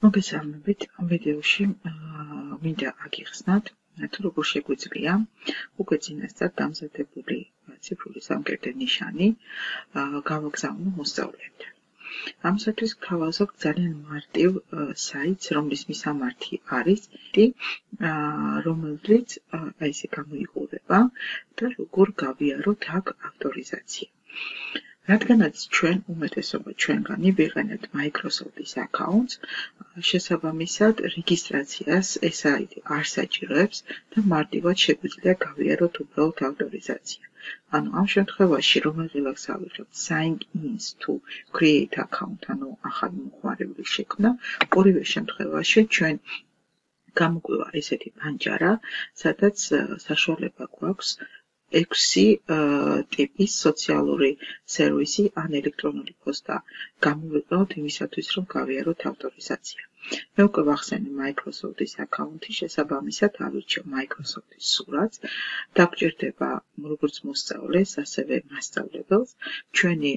მოგესალმებით, ამ ვიდეოში მინდა აგიხსნათ, თუ როგორ შეგვიძლია უკვე წინასწარ დამზადებული ციფრული სამკერდე ნიშანი გავაგზავნო მოსწავლეებთან. ამისათვის გავაზრდ ძალიან მარტივ საიტს, რომლის მისამართი არის, რომელიც აი ესე გამოიყურება და როგორ გავიაროთ აქ ავტორიზაცია. რადგანაც ჩვენ უმეტესობა ჩვენგანი ვიყენებთ Microsoft-ის აკაუნტს, შესაბამისად რეგისტრაციას ეს საიტი არ საჭიროებს და მარტივად შეგვიძლია გავიაროთ უბრალოდ ავტორიზაცია. ანუ ამ შემთხვევაში რომელიღაც ავიღებთ sign in to create account, ანუ ახალი მოხმარებლის შექმნა, ორივე შემთხვევაში ჩვენ გამოგვივა ესეთი პანჯარა, სადაც საშუალება გვაქვს 6 ტიპის სოციალური სერვისი ან ელექტრონული პოსტა გამოვიყენოთ იმისათვის, რომ გავიაროთ ავტორიზაცია. მე უკვე ვახსენე Microsoft-ის აკაუნტი, შესაბამისად ავირჩევ Microsoft-ის სურათს, დაგჭირდება როგორც მოსწავლეს, ასევე მასწავლებელს, ჩვენი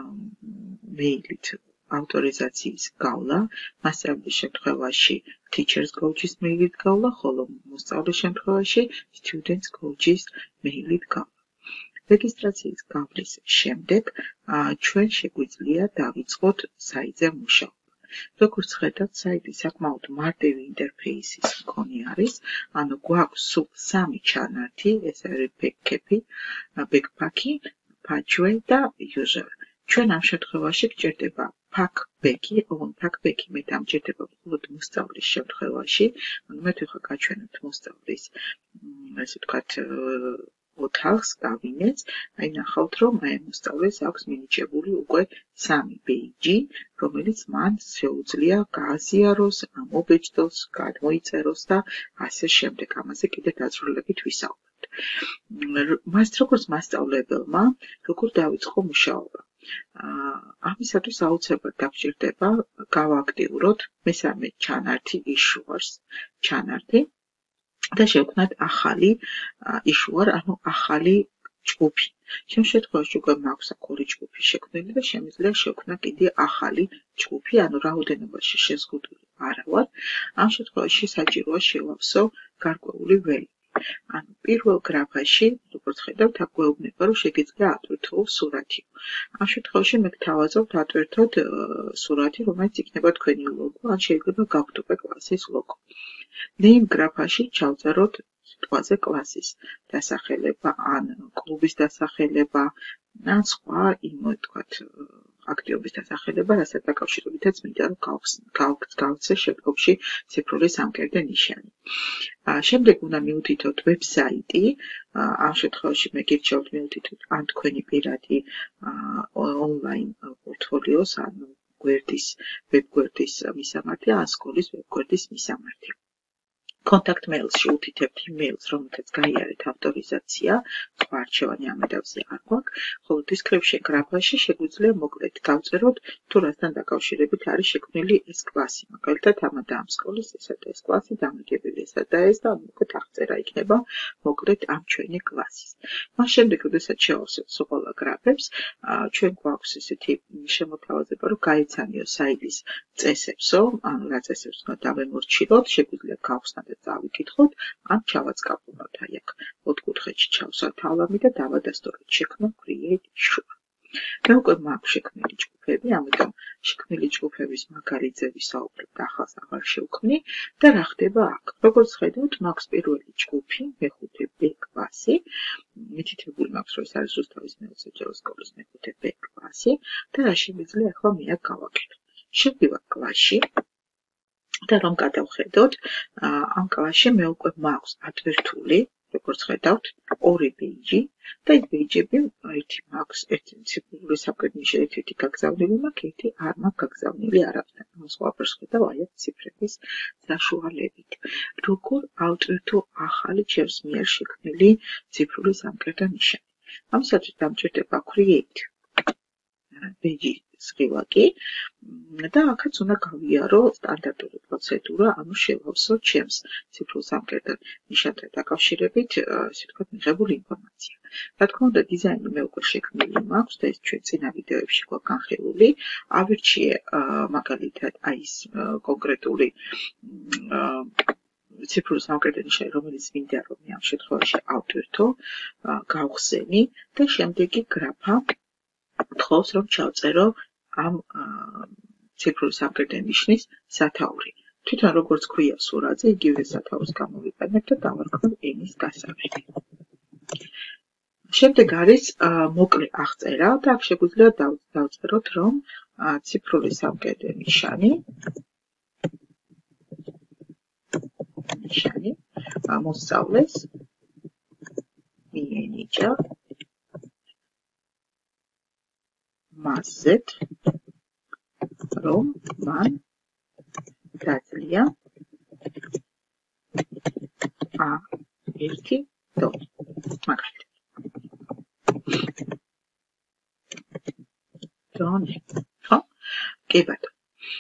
მეილით ავტორიზაციის გავლა, მასწავლებლის შემთხვევაში Teachers Coach-ის მეილით გავლა, ხოლო მოსწავლის შემთხვევაში Students Coach-ის მეილით გავლა. რეგისტრაციის გავლის შემდეგ ჩვენ შეგვიძლია დავიწყოთ საიტზე მუშაობა. როგორც ხედავთ, საიტი საკმაოდ მარტივი ინტერფეისის მქონე არის, ანუ გვაქვს სულ 3 ჩანართი, ეს არის backpack-ი, Patchway და User. ჩვენ ამ შემთხვევაში გჭირდება packback-ი, packback-ი მე დამჭირდება მხოლოდ მოსწავლის შემთხვევაში, ანუ მე თქვა გაჩვენებთ მოსწავლის, ასე ვთქვათ, ოთახს, კაბინეტს, აი ნახავთ, რომ აი მოსწავლეს აქვს მინიჭებული უკვე 3 პეიჯი, რომელიც მან შეუძლია გააზიაროს, ამობეჭდოს, გადმოიწეროს და ასე შემდეგ. ამაზე კიდევ დაწვრილებით ვისაუბრებთ. მას როგორც მასწავლებელმა, როგორ დავიწყო მუშაობა. ამისათვის აუცილებლად დაგჭირდება გავააქტიუროთ მესამე ჩანართი issuers ჩანართი და შევქმნათ ახალი issuer, ანუ ახალი ჯგუფი. შემ შემთხვევაში უკვე მაქვს აქ 2 ჯგუფი შექმნილი და შემიძლია შევქმნა კიდე ახალი ჯგუფი, ანუ რაოდენობაში შეზღუდული არა ვარ. ამ შემთხვევაში საჭიროა შევავსო გარკვეული ველი. ანუ პირველ გრაფაში, როგორც ხედავთ, აქ გვეუბნება, რომ შეგიძლია ატვირთო სურათი. ამ შემთხვევაში მე გთავაზობთ ატვირთოთ სურათი, რომელიც იქნება თქვენი ლოგო, ან შეიძლება გავხტობე კლასის ლოგო. name გრაფაში ჩავწეროთ სიტყვაზე კლასის დასახელება, ან კლუბის დასახელება, ან სხვა ვთქვათ, აქტივობის დასახელება, რასაც დაკავშირებითაც მინდა რომ გავცე შემდგომში ციფრული სამკერდე ნიშანი. შემდეგ უნდა მივუთითოთ ვებსაიტი, ამ შემთხვევაში მე გირჩევთ მივუთითოთ ან თქვენი პირადი ონლაინ პორტფოლიოს, ან ვებგვერდის მისამართი, ან სკოლის ვებგვერდის მისამართი. Contact mail-ში უთითებთ email-ს, რომელთაც გაიარეთ ავტორიზაცია, სხვა არჩევანი ამ ეტაპზე არ გვაქვს, ხოლო description გრაფაში შეგვიძლია მოკლედ გავწეროთ, თუ რასთან დაკავშირებით არის შექმნილი ეს კლასი. მაგალითად, ამა და ამ სკოლის ესა და ეს კლასი დამაგებელი ესა და ეს და მოკლედ აღწერა იქნება მოკლედ ამ ჩვენი კლასის. მას შემდეგ, როდესაც შევავსებთ ყველა გრაფებს, ჩვენ გვაქვს ესეთი შემოთავაზება, რომ გაიცანიო საიტის წესებსო, ანუ რა წესებს უნდა დავემორჩილოთ, შეგვიძლია გავხსნათ და დავიკითხოთ, ან ჩავაწყაპუნოთ აი აქ 4 კუთხედში ჩავსვათ თავლამი და დავადასტუროთ შექმნა create issue. მე უკვე მაქვს შექმნილი ჯგუფები, ამიტომ შექმნილი ჯგუფების მაგალითზე ვისაუბრებ და ახალს აღარ შევქმნი და რა ხდება აქ. როგორც ხედავთ, მაქვს პირველი ჯგუფი, მეხუთე B კლასი, მითითებული მაქვს, რომ ეს არის რუსთავის მეოცეჯერო სკოლის მეხუთე B კლასი და რა შემიძლია ახლა მე აქ გავაკეთო. შევდივარ კლასში და რომ გადავხედოთ, ამ კლასში მე უკვე მაქვს ატვირთული, როგორც ხედავთ, 2 პეიჯი და ეს პეიჯები ერთი მაქვს, ერთი ციფრული სამკერდე ნიშანი, ერთი გაგზავნილი მაქვს, ერთი არ მაქვს გაგზავნილი არავითარ. ამ სხვაგვარს ხედავ აი აქ ციფრების საშუალებით. როგორ ავტვირთო ახალი ჩემს მიერ შექმნილი ციფრული სამკერდე ნიშანი. ამისათვის დამჭირდება create page სხივაკი და აქაც უნდა გავიარო სტანდარტული პროცედურა, ანუ შევავსო ჩემს ციფრულ სამკერდელ ნიშანთან დაკავშირებით, ასე ვთქვათ, მიღებული ინფორმაცია. რა თქმა უნდა, დიზაინი მე უკვე შექმნილი მაქვს და ეს ჩვენ წინა ვიდეოებში გვაქვს განხილული. ავირჩიე მაგალითად აი ეს კონკრეტული ციფრული სამკერდელი ნიშანი, რომელიც მინდა რომ მე ამ შემთხვევაში ავტვირთო, გავხსენი და შემდეგი გრაფა თხოვს რომ ჩავწერო ამ ციფრული სამკერდელი ნიშნის სათაური. თვითონ როგორც ქვია სურათზე, იგივე სათაურს გამოვიყენებ და დავარქმევ ენის გასავალი. შემდეგ არის მოკლე აღწერა და აქ შეგვიძლია დავწეროთ რომ ციფრული სამკერდელი ნიშანი მოსწავლეს მიენიჭა მასზეც რომ მან დაძლია A1 მაგალითად დონე ხო? კი ბატონო.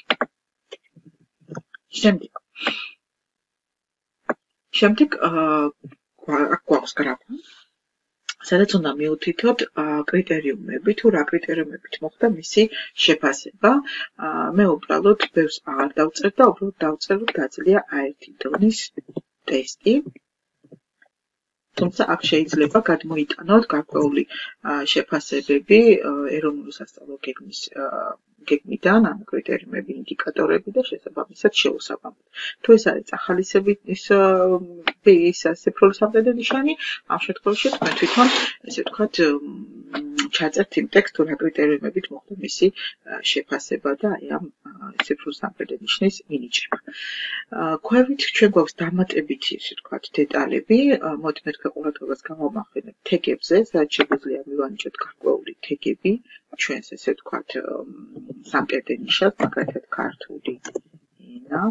შემდეგ გვაქვს გრაფა, სადაც უნდა მივუთითოთ კრიტერიუმები, თუ რა კრიტერიუმებით მოხდა მისი შეფასება. მე უბრალოდ ბევრს აღარ დავწერ და უბრალოდ დავწერო დაძლია A1 დონის ტესტი. თუმცა აქ შეიძლება გადმოიტანოთ გარკვეული შეფასებები ეროვნული სასწავლო გეგმიდან, ანუ კრიტერიუმები, ინდიკატორები და შესაბამისად შეუსაბამოდ. თუ ეს არის ახალისებით ის ციფრული სამკერდელი ნიშანი, ამ შემთხვევაში თქვენ თვითონ, ესე ვთქვათ, ჩაწერთ იმ ტექსტს, რა კრიტერიუმებით მოხდა მისი შეფასება და აი ამ ციფრული სამკერდელი ნიშნის მინიჭება. ქვევით ჩვენ გვაქვს დამატებითი, ესე ვთქვათ, დეტალები, მოდი მე თქვენ ყურადღებას გავამახვილებ თეგებზე, სადაც შეგვიძლია მივანიჭოთ გარკვეული თეგები, ჩვენს ესე ვთქვათ, სამკერდელ ნიშანს, მაგალითად ქართული ენა,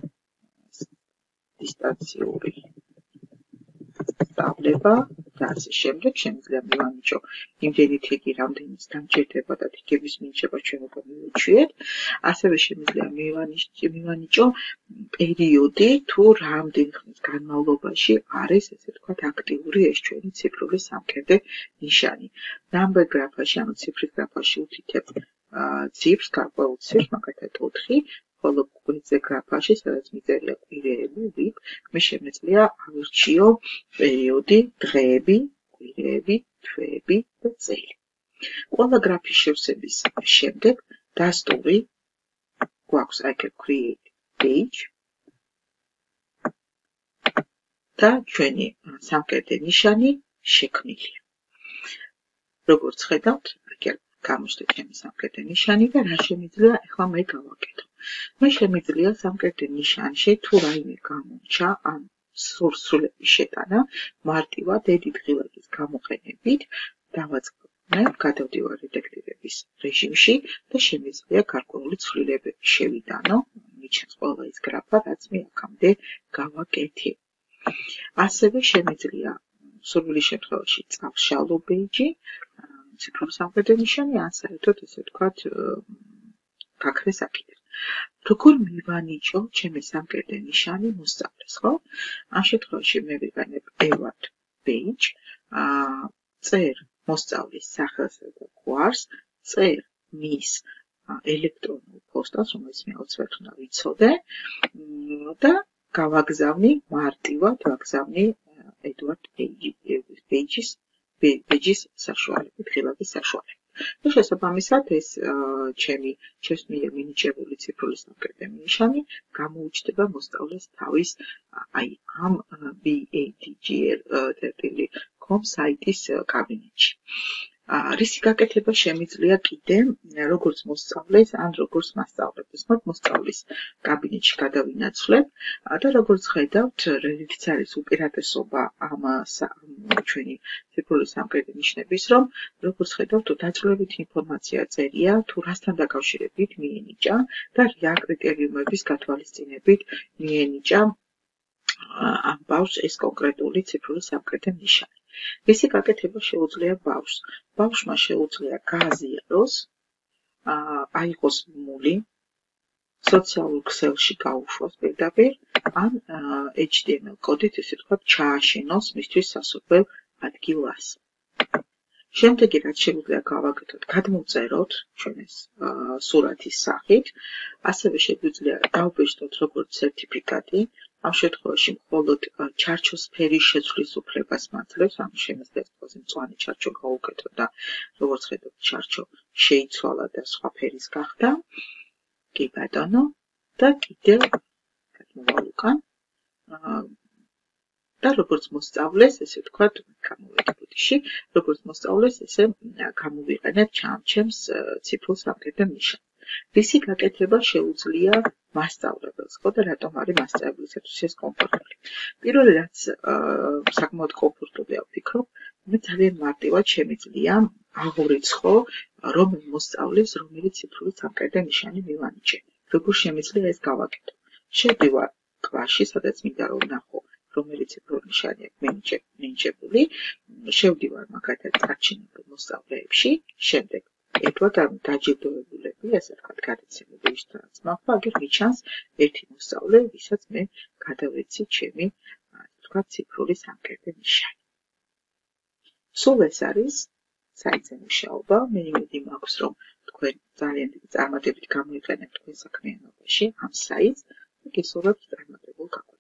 დისტანციური სწავლება და ასე შემდეგ. შემიძლია მივანიჭო იმდენი თეგი, რამდენიც დამჭირდება და თეგების მინიჭება ჩვენ უკვე მივუჩვიეთ. ასევე შემიძლია მივანიჭო პერიოდი, თუ რამდენი ხნის განმავლობაში არის, ესე ვთქვათ, აქტიური ეს ჩვენი ციფრული სამკერდელი ნიშანი. ნამბერ გრაფაში, ანუ ციფრის გრაფაში უთითებ ციფრს, გარკვეულ ციფრს, მაგალითად 4, ხოლო კვირზე გრაფაში, სადაც მიწერია კვირეები, ვიკ, მე შემეძლია ავირჩიო პერიოდი, დღეები, კვირეები, თვეები და წელი. ყველა გრაფის შევსების შემდეგ დასტური გვაქვს აი ეს create page და ჩვენი სამკერდელი ნიშანი შექმნილია. როგორც ხედავთ, აქ გამოჩნდა ჩემი სამკერდელი ნიშანი და რა შემიძლია ახლა მე გავაკეთო. მე შემიძლია სამკერდელ ნიშანში თუ რაიმე გამორჩა, ან სურსულების შეტანა, მარტივად edit ღილაკის გამოყენებით დავაწყობ. გადავდივარ რედაქტირების რეჟიმში და შემიძლია გარკვეული ცვლილებები შევიტანო, მიჩნევს ყველა ის გრაფა, რაც მე აქამდე გავაკეთე. ასევე შემიძლია სურვილის შემთხვევაში წავშალო პეიჯი, ციფრული სამკერდელი ნიშანი, ან საერთოდ ესე ვთქვათ, გაქრეს აქედან. როგორ მივანიჭო ჩემი სამკერდელი ნიშანი მოსწავლეს, ხო? ამ შემთხვევაში მე ვიყენებ A1 page, წერ მოსწავლის სახელსა და გვარს, წერ მის ელექტრონულ პოსტას, რომელიც მე აუცილებლად უნდა ვიცოდე და გავაგზავნი მარტივად, ვაგზავნი Edward pages საშუალებით, ღილაკის საშუალებით. და შესაბამისად ეს ჩემს მიერ მინიჭებული ციფრული სამკერდელი ნიშანი გამოუჩნდება მოსწავლეს თავის აი ამ badgr.com საიტის კაბინეტში. რისი გაკეთება შემიძლია კიდე როგორც მოსწავლეს ან როგორც მასწავლებლის. მოსწავლის კაბინეტში გადავინაცვლებ და როგორც ხედავთ, რითიც არის უპირატესობა ამ ჩვენი ციფრული სამკერდელი ნიშნების, რომ როგორც ხედავთ, დაწვრილებითი ინფორმაცია წერია, თუ რასთან დაკავშირებით მიენიჭა და რა კრიტერიუმების გათვალისწინებით მიენიჭა ამ ბავშვს ეს კონკრეტული ციფრული სამკერდელი ნიშანი. რისი გაკეთება შეუძლია ბავშვს? ბავშვმა შეუძლია გააზიაროს აიღოს მული, სოციალურ ქსელში გაუშვოს პირდაპირ, ან HTML კოდით, ესე ვთქვათ, ჩააშენოს მისთვის სასურველ ადგილას. შემდეგი, რაც შეგვიძლია გავაკეთოთ, გადმოვწეროთ ჩვენ ეს სურათის სახით, ასევე შეგვიძლია დავბეჭდოთ როგორც სერტიფიკატი, ამ შემთხვევაში მხოლოდ ჩარჩოს ფერის შეცვლის უფლებას მაძლევს, ანუ შემიძლია ყველაზე მწვანე ჩარჩო გავუკეთოთ და როგორც ხედავთ, ჩარჩო შეიცვალა და სხვა ფერის გახდა. კი ბატონო, და კიდევ გადმოვალ უკან და როგორც მოსწავლეს, ესე ვთქვათ, გამოვედი ბუდიში, როგორც მოსწავლეს, ესე გამოვიყენებ ჩემს ციფრულ სამკერდელ ნიშანს. რისი გაკეთება შეუძლია მასწავლებელს, ხო და რატომ არის მასწავლებლისათვის ეს კომფორტული? პირველი რაც საკმაოდ კომფორტულია ვფიქრობ, მე ძალიან მარტივად შემიძლია აღურიცხო, რომელ მოსწავლეს რომელი ციფრული სამკერდელ ნიშანი მივანიჭე. როგორ შემიძლია ეს გავაკეთო? შევდივარ კლასში, სადაც მინდა რომ ვნახო, რომელი ციფრული ნიშანი აქვს მინიჭებული, შევდივარ მაგალითად წარჩინებულ მოსწავლეებში, შემდეგ ერთვად დაჯილდოებულები, ასე ვთქვათ, გადაცემები ვიშთანაც მაქვს, აგერ მიჩანს ერთი მოსწავლე, ვისაც მე გადავეცი ჩემი, ვთქვათ, ციფრული სამკერდელ ნიშანი. სულ ეს არის საიტზე მუშაობა, მე იმედი მაქვს, რომ თქვენ ძალიან დიდი წარმატებით გამოიყენებთ თქვენ საქმიანობაში ამ საიტს და გისურვებთ წარმატებულ გაკვეთილებას.